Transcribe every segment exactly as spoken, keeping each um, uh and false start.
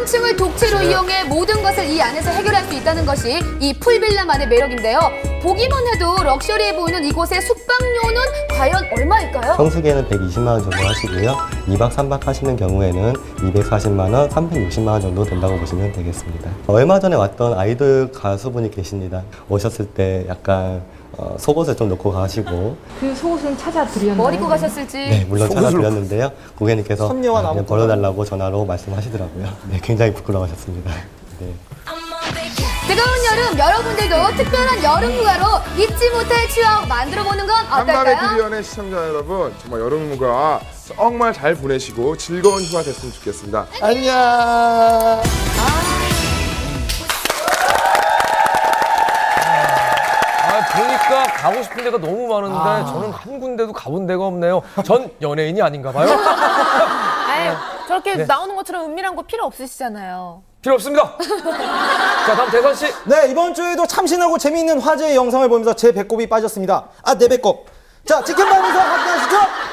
층을 독채로 이용해 모든 것을 이 안에서 해결할 수 있다는 것이 이 풀빌라만의 매력인데요. 보기만 해도 럭셔리해 보이는 이곳의 숙박료는 과연 얼마일까요? 성수기에는 백이십만 원 정도 하시고요. 이 박 삼 박 하시는 경우에는 이백사십만 원, 삼백육십만 원 정도 된다고 보시면 되겠습니다. 얼마 전에 왔던 아이돌 가수분이 계십니다. 오셨을 때 약간 어, 속옷을 좀 놓고 가시고. 그 속옷은 찾아드렸나요? 뭐 입고 가셨을지. 네, 물론 찾아드렸는데요. 고객님께서 선녀와 그냥 벌어달라고 전화로 말씀하시더라고요. 네, 굉장히 부끄러워하셨습니다. 네. 뜨거운 여름, 여러분들도 특별한 여름 휴가로 잊지 못할 추억 만들어보는 건 어떨까요? 한밤의 비디언의 시청자 여러분, 정말 여름 휴가 정말 잘 보내시고 즐거운 휴가 됐으면 좋겠습니다. 안녕. 아, 보니까 가고 싶은 데가 너무 많은데 아. 저는 한 군데도 가본 데가 없네요. 전 연예인이 아닌가 봐요. 아유, 저렇게 네. 나오는 것처럼 은밀한 거 필요 없으시잖아요. 필요 없습니다. 자, 다음 대선 씨. 네, 이번 주에도 참신하고 재미있는 화제의 영상을 보면서 제 배꼽이 빠졌습니다. 아, 내 배꼽. 자, 지켜보면서 함께하시죠.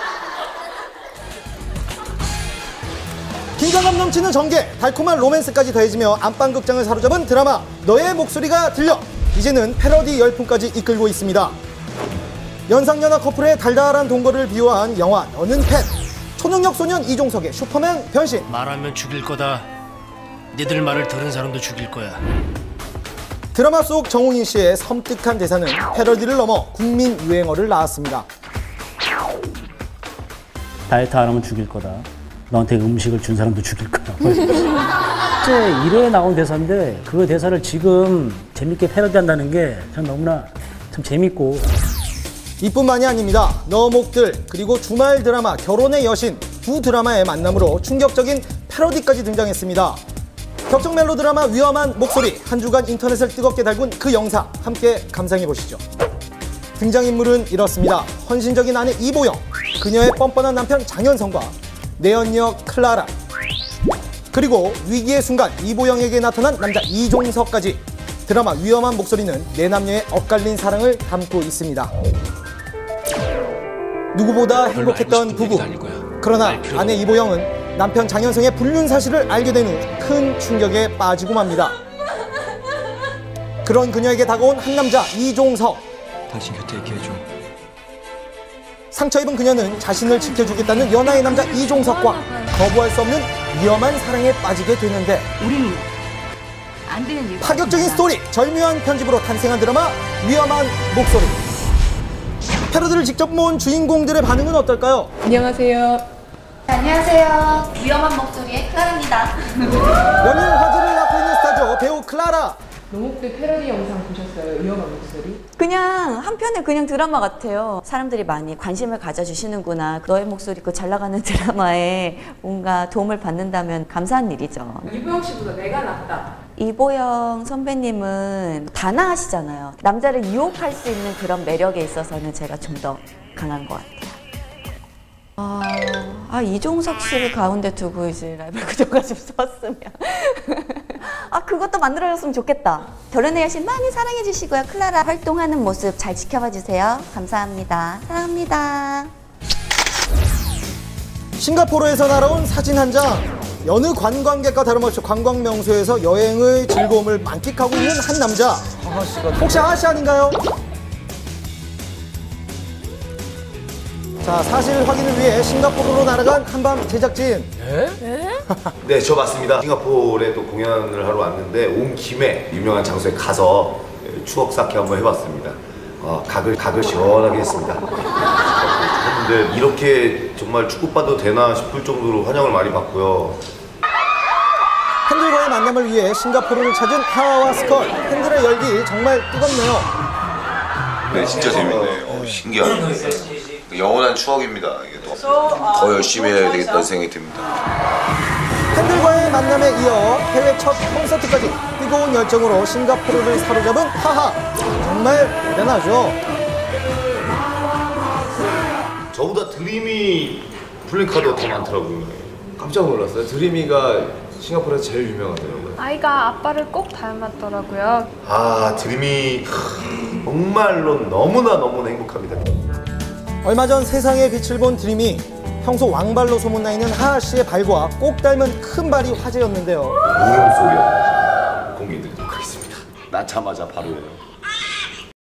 긴장감 넘치는 전개, 달콤한 로맨스까지 더해지며 안방극장을 사로잡은 드라마 너의 목소리가 들려. 이제는 패러디 열풍까지 이끌고 있습니다. 연상연하 커플의 달달한 동거를 비유한 영화 너는 펫. 초능력 소년 이종석의 슈퍼맨 변신. 말하면 죽일 거다. 니들 말을 들은 사람도 죽일 거야. 드라마 속 정웅인 씨의 섬뜩한 대사는 패러디를 넘어 국민 유행어를 낳았습니다. 다이어트 안 하면 죽일 거다. 너한테 음식을 준 사람도 죽일 거야. 실제 일 회에 나온 대사인데 그 대사를 지금 재밌게 패러디한다는 게 전 너무나 참 재밌고. 이뿐만이 아닙니다. 너목들 그리고 주말 드라마 결혼의 여신 두 드라마의 만남으로 충격적인 패러디까지 등장했습니다. 격정 멜로 드라마 위험한 목소리, 한 주간 인터넷을 뜨겁게 달군 그 영상 함께 감상해보시죠. 등장인물은 이렇습니다. 헌신적인 아내 이보영, 그녀의 뻔뻔한 남편 장현성과 내연녀 클라라, 그리고 위기의 순간 이보영에게 나타난 남자 이종석까지. 드라마 위험한 목소리는 내 남녀의 엇갈린 사랑을 담고 있습니다. 누구보다 행복했던 부부. 그러나 아내 이보영은 남편 장현성의 불륜 사실을 알게 된 후 큰 충격에 빠지고 맙니다. 그런 그녀에게 다가온 한 남자 이종석. 당신 곁에 있게 해줘. 상처 입은 그녀는 자신을 지켜주겠다는 연하의 남자 이종석과 거부할 수 없는 위험한 사랑에 빠지게 되는데, 우린 안 되는 일. 파격적인 스토리, 절묘한 편집으로 탄생한 드라마 위험한 목소리. 패러디를 직접 모은 주인공들의 반응은 어떨까요? 안녕하세요. 안녕하세요. 위험한 목소리의 클라라입니다. 연일 화제를 낳고 있는 스타죠. 배우 클라라. 노목들 패러디 영상 보셨어요? 위험한 목소리? 그냥 한편의 그냥 드라마 같아요. 사람들이 많이 관심을 가져주시는구나. 너의 목소리 그 잘 나가는 드라마에 뭔가 도움을 받는다면 감사한 일이죠. 이보영 씨보다 내가 낫다. 이보영 선배님은 단아하시잖아요. 남자를 유혹할 수 있는 그런 매력에 있어서는 제가 좀 더 강한 것 같아요. 아, 아 이종석 씨를 가운데 두고 이제 라이벌 구도가 좀 썼으면 아 그것도 만들어졌으면 좋겠다. 결혼의 여신 많이 사랑해 주시고요. 클라라 활동하는 모습 잘 지켜봐 주세요. 감사합니다. 사랑합니다. 싱가포르에서 날아온 사진 한 장. 여느 관광객과 다름없이 관광 명소에서 여행의 즐거움을 만끽하고 있는 한 남자. 혹시 아씨 아닌가요? 자, 사실 확인을 위해 싱가포르로 날아간 한밤 제작진. 네? 네, 저 맞습니다. 싱가포르에 또 공연을 하러 왔는데 온 김에 유명한 장소에 가서 추억 쌓기 한번 해봤습니다. 어, 각을, 각을 시원하게 했습니다. 근데 이렇게 정말 축구봐도 되나 싶을 정도로 환영을 많이 받고요. 팬들과의 만남을 위해 싱가포르를 찾은 하와와 스컬. 팬들의 열기 정말 뜨겁네요. 네, 진짜 재밌네요. 어, 신기하네. 영원한 추억입니다. 이게 또 더 열심히 해야 되겠다는 생각이 듭니다. 팬들과의 만남에 이어 해외 첫 콘서트까지 뜨거운 열정으로 싱가포르를 사로잡은 하하. 정말 대단하죠. 저보다 드림이 플랜카드가 더 많더라고요. 깜짝 놀랐어요. 드림이가 싱가포르에서 제일 유명하더라고요. 아이가 아빠를 꼭 닮았더라고요. 아, 드림이 정말로 너무나 너무나 행복합니다. 얼마 전 세상의 빛을 본 드림이 평소 왕발로 소문나 있는 하하 씨의 발과 꼭 닮은 큰 발이 화제였는데요. 울음소리 공개드리도록 하겠습니다. 낳자마자 바로예요.